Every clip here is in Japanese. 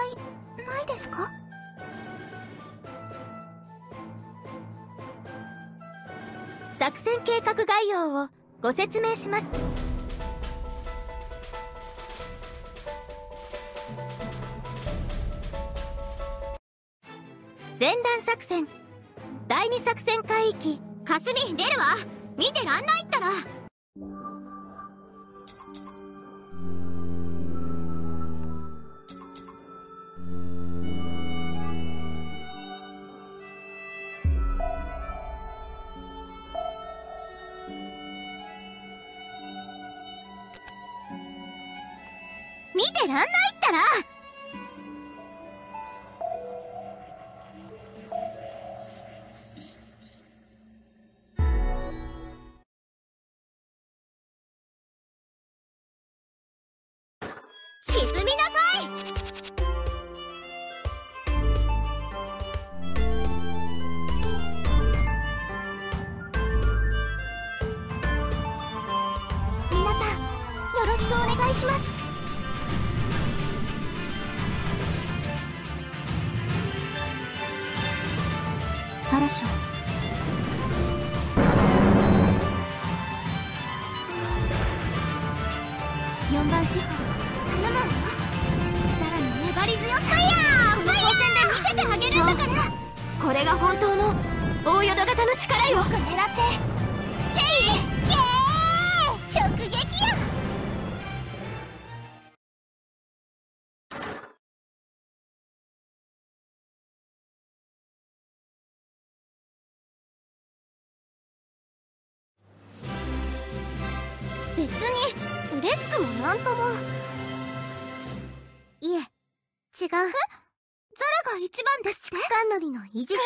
ないですか？ 作戦計画概要をご説明します。前段作戦第2作戦海域。 霞出るわ。見てらんないったら。見てらんないったら。沈みなさい。皆さんよろしくお願いします。嵐を4番四方頼むわ。ザラの粘り強さ。ファイヤー！この光線で見せてあげるんだから。 これが本当の大淀型の力よ。 よく狙って。テイ！直撃や。別に嬉しくもなんとも。いえ、違う。ザラが一番ですって。地下乗りの意地と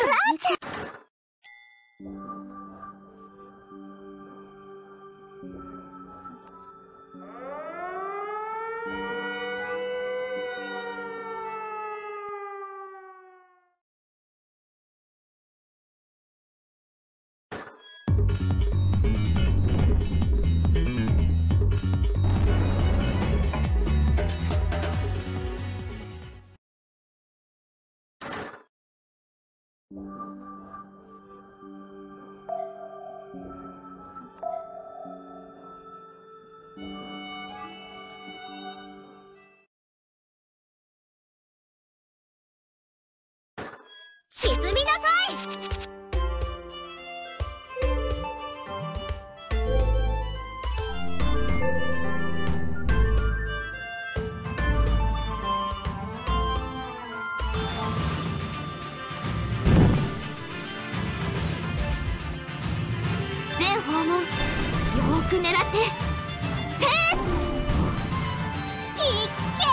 沈みなさい。 全訪問よーく狙って。 いっ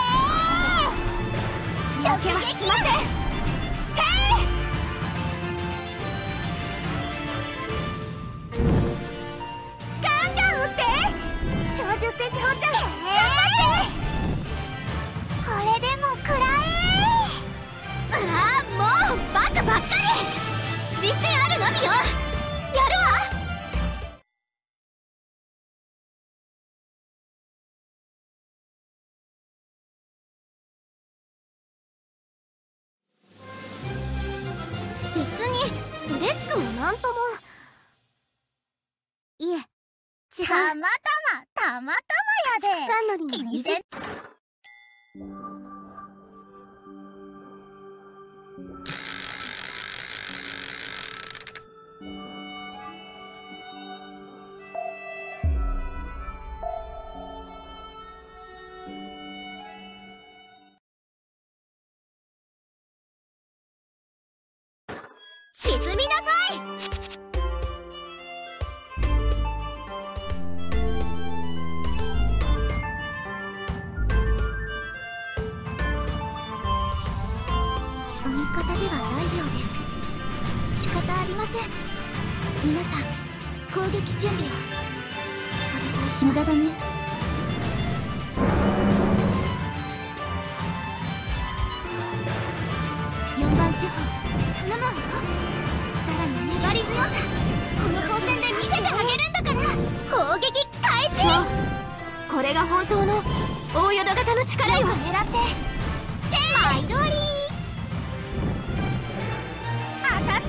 けー。 負けはしません。 10センチ本ちゃん、頑張って。これでも食らえ。 もうバカばっかり。実践あるのみよ。やるわ。 別に嬉しくもなんとも。いえ、違う。たまたまやで。地下乗りの意地。沈みなさい。味方ではないようです。仕方ありません。皆さん攻撃準備をお願いします。無駄だね。4番四方頼むわよ。ザラの粘り強さ、この光線で見せてあげるんだから。攻撃開始。 そう、これが本当の大淀型の力よ。 狙って。テーマ毎度あり。当たってーな。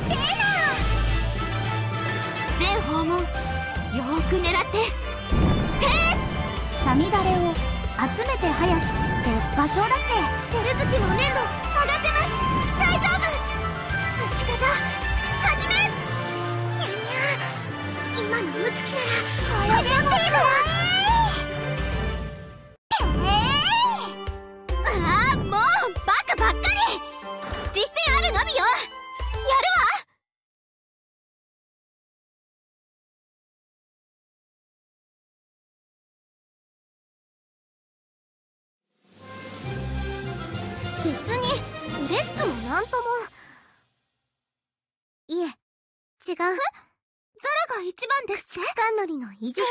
全訪問よーく狙って。 さみだれを集めて林って場所だって。 照月の粘度上がってます。大丈夫。打ち方始め。にゃにゃ。今のムツキならこれでも程度は。ああ、もうバカばっかり。実践あるのみよ。やるわ。別に嬉しくもなんとも。いえ、違う。ザラが一番ですって。口かんのりの意地と。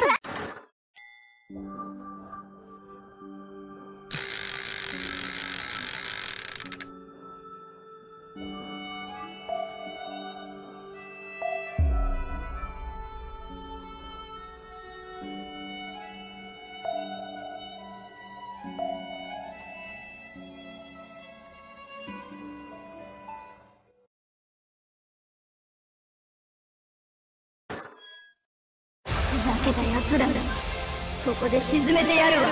ふざけた奴らだ。ここで沈めてやるわ。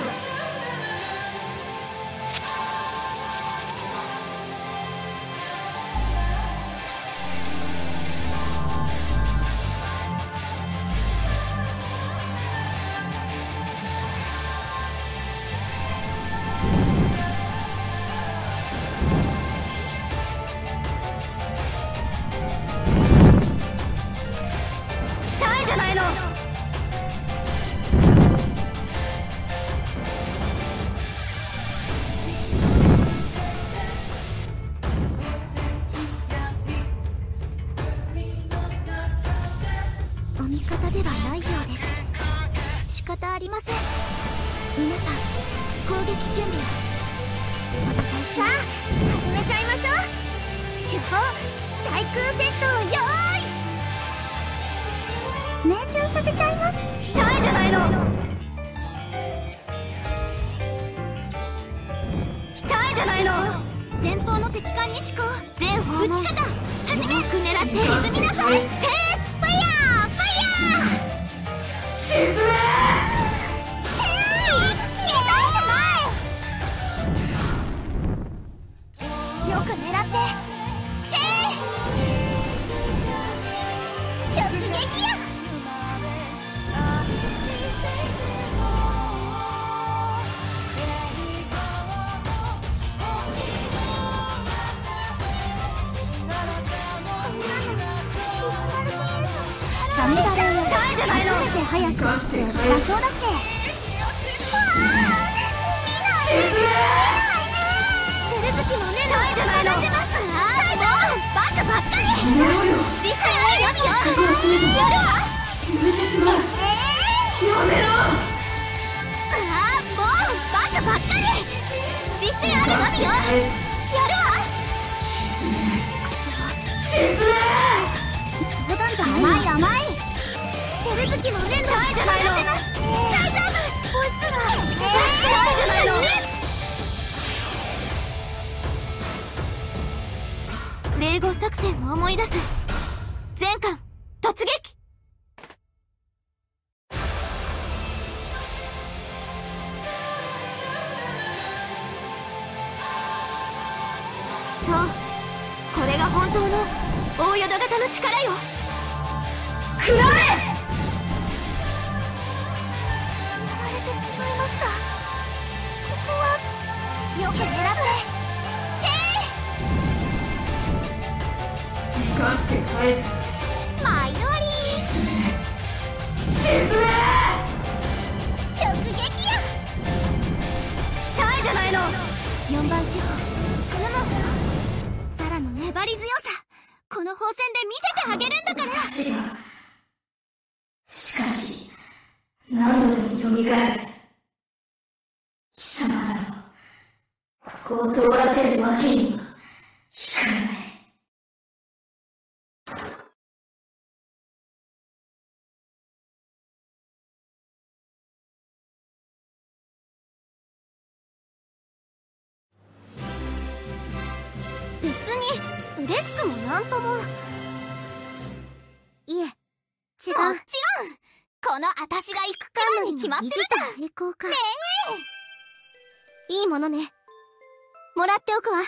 痛いじゃないの。 お味方ではないようです。仕方ありません。皆さん攻撃準備をお願いしさあます。 始めちゃいましょう。手法対空戦闘よーい。 命中させちゃいます。 痛いじゃないの。痛いじゃないの。前方の敵艦に思考。全方打ち方始め。よく狙って沈みなさい。ファイヤーファイヤー。沈め。痛いじゃない。よく狙って。直撃や。 さみだれを痛いじゃないの。 集めて林って場所だって。 照月の粘度じゃないの。大丈夫。バカばっかり。実際はやるよ。やるわ。 やめてしまう。やめろ。 もうバカばっかり。実践あるのみよ。やるわ。 沈め。 冗談じゃない。甘い。 照月の粘度じゃないの。大丈夫。こいつらじゃないの。霊合作戦を思い出す。全艦突撃。そう、これが本当の大淀型の力よ。食らえ。やられてしまいました。ここはよく狙って。 生かして返す。 毎度あり。 沈め。 直撃や。痛いじゃないの。4番司法頼む。ザラの粘り強さ、この砲戦で見せてあげるんだから。 しかし何度でも蘇る。貴様らをここを通らせるわけにはいかない。 に嬉しくもなんとも。 いえ、違う。 もちろんこの私が行く番に決まってるじゃん。 並行か。 ねえ、いいものね。もらっておくわ。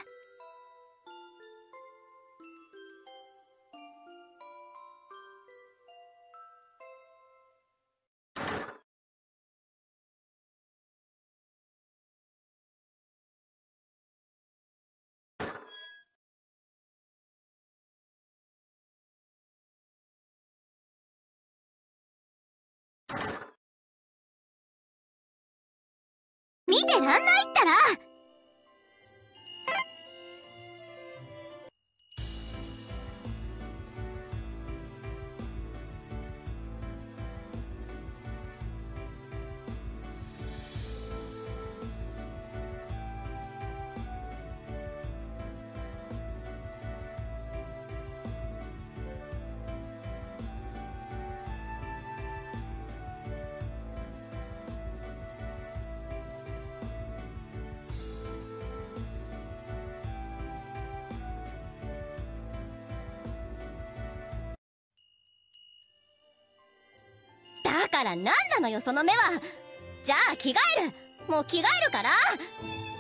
見てらんないったら。だから何なのよその目は。じゃあ着替える。もう着替えるから。